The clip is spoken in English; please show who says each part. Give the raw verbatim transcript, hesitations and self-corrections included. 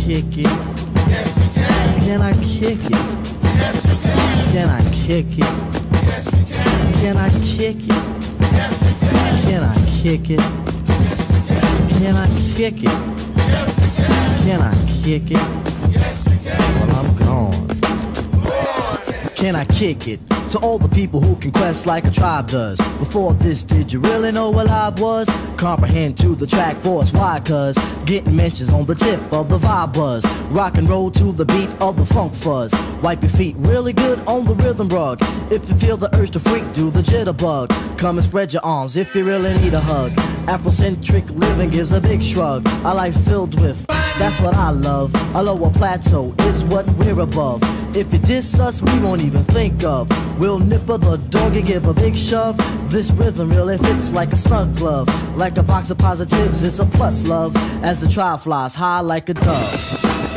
Speaker 1: kick it? Yes, you can. Can I kick it? Yes, you can. Can I kick it? Yes, you can. Can I kick it? Yes, you can. Can I kick it? Yes, you can. Can I kick it? Yes, you can. Can I kick it? Yes, you can. Well, I'm gone. Can I kick it? To all the people who can quest like a tribe does. Before this, did you really know what I was? Comprehend to the track force, why? Cause getting mentions on the tip of the vibe buzz. Rock and roll to the beat of the funk fuzz. Wipe your feet really good on the rhythm rug. If you feel the urge to freak, do the jitterbug. Come and spread your arms if you really need a hug. Afrocentric living is a big shrug. A life filled with, that's what I love. A lower plateau is what we're above. If you diss us, we won't even think of. We'll nipper the dog and give a big shove. This rhythm really fits like a snug glove. Like a box of positives, it's a plus, love. As the trial flies high like a dove.